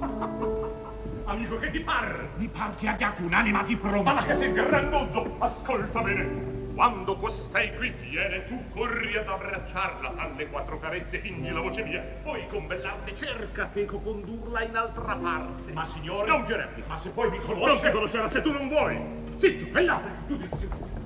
Amico, che ti par? Mi par che abbiate un'anima di pronto. Ma che sei grandozzo, ascolta bene. Quando costei qui viene, tu corri ad abbracciarla, alle 4 carezze fingi la voce mia, poi con bell'arte cerca teco condurla in altra parte. Ma signore... Non ti replica. Ma se poi mi conosce... Non ti conoscerà se tu non vuoi. Zitto, e là, tu dici.